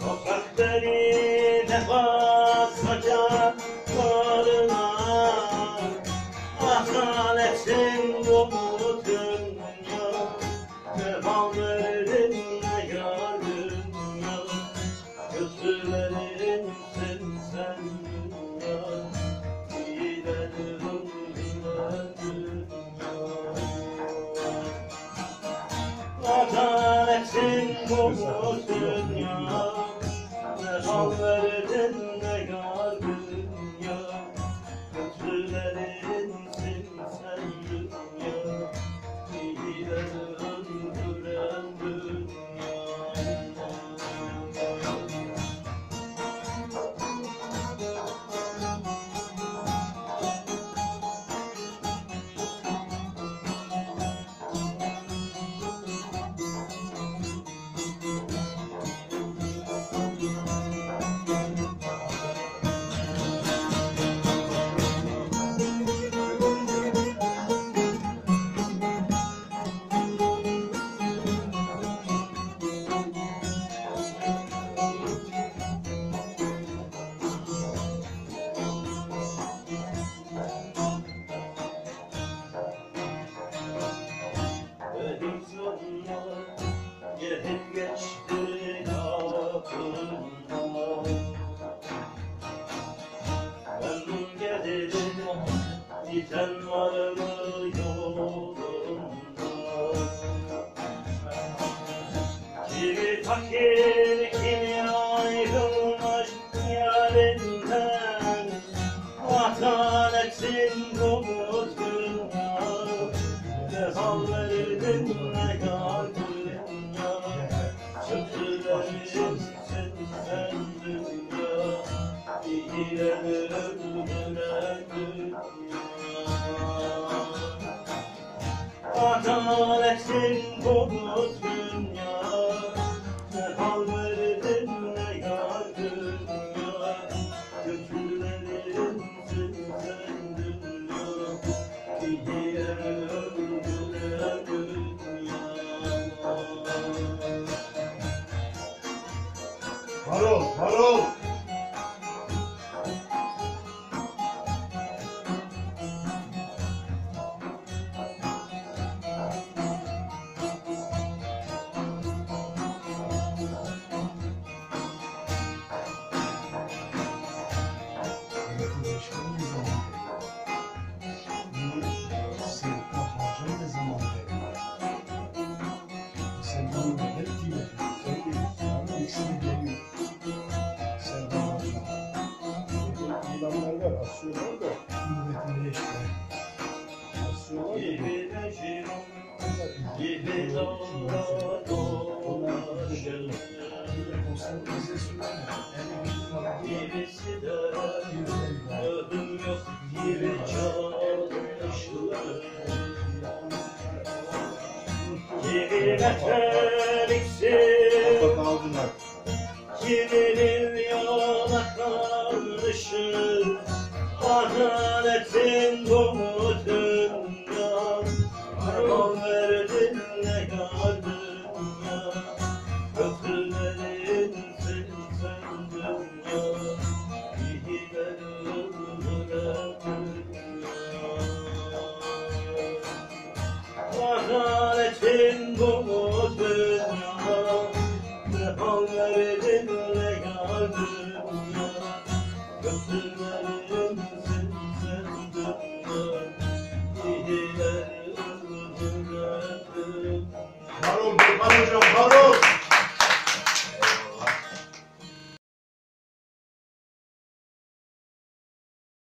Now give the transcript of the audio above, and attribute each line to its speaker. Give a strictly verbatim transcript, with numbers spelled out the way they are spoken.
Speaker 1: Sokakları nefas bağrına asaletsin bu dünya. Vefal verdin ne yardınya, kötülerinsin sen dünya. İyilerin öldüren dünya. Asaletsin bu dünya. Vefal verdin ne yardınya, kötülerinsin sen dünya. İyileri öldüren dünya. Gelip geçti kapından, memnun gelirim biten var mı yolunda. Kimi fakir kimi ayrılmış yarinden, vatan etsin bu dünya. Vefal verdin ne yardınya, kötülerinsin sen dünya. İyileri öldüren dünya. Adaletsin bu dünya. Vefal verdin ne yardınya, kötülerinsin sen dünya. İyileri öldüren dünya.
Speaker 2: Harol, harol. Adamlar var, asıyorlar da kuvvetini eşler. Asıyorlar da
Speaker 1: Gibi beşim, gibi dağda dolaşır. Gibisi de ödüm yok gibi çalışır. Gibi meteliksin, kiminin yola karışır. Adaletin bu dünya, vefal verdin ne yardınya, kötülerinsin sen dünya. İyileri öldüren dünya. Adaletin bu dünya, vefal verdin ne yardınya, kötülerinsin sen dünya. İyileri öldüren dünya.
Speaker 2: harol, Gökhan hocam, harol.